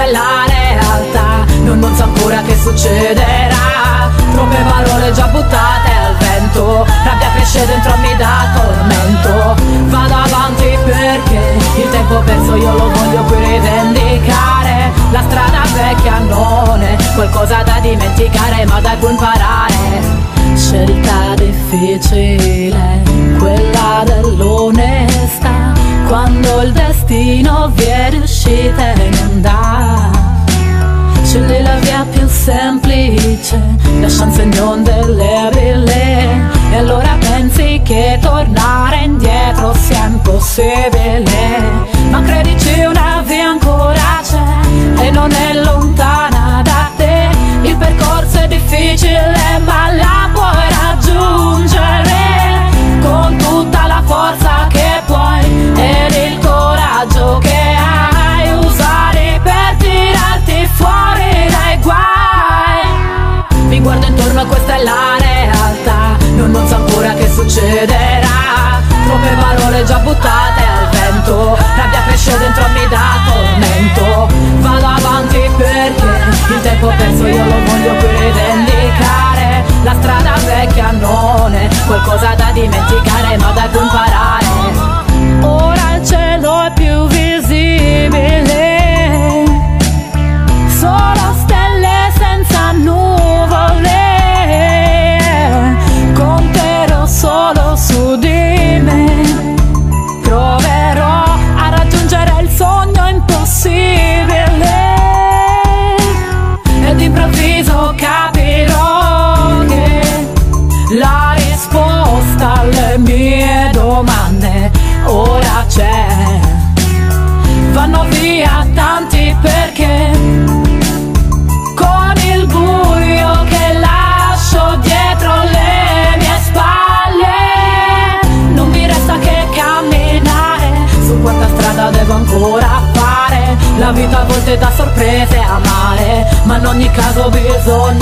questa è la realtà, non so ancora che succederà. Troppe parole già buttate al vento, rabbia cresce dentro mi dà tormento. Vado avanti perché il tempo perso io lo voglio qui rivendicare. La strada vecchia non è qualcosa da dimenticare, ma da cui imparare. Scelta difficile, quella dell'onestà, quando il destino viene uscita e non dà. Scegli la via più semplice, lascia un segno indelebile, e allora pensi che tornare indietro sia impossibile. Ma credici, una via ancora c'è e non è lontana da te. Il percorso è difficile ma la puoi raggiungere con tutta la forza che puoi ed il coraggio che hai. Usare per tirarti fuori dai guai. Mi guardo intorno, questa è la realtà, non so ancora che succederà. Troppe parole già buttate al vento, rabbia cresce dentro mi dà tormento. Vado avanti perché il tempo perso io lo voglio qui rivendicare. La strada vecchia non è qualcosa da dimenticare, ma da cui imparare. Ora il cielo è più visibile, solo stelle senza nuvole. Conterò solo su di me, proverò a raggiungere il sogno impossibile. Ed improvviso capirò che la risposta alle mie domande ora c'è. Vanno via tanti perché con il buio che lascio dietro le mie spalle non mi resta che camminare su quanta strada devo ancora fare. La vita a volte dà sorprese amare, ma in ogni caso bisogna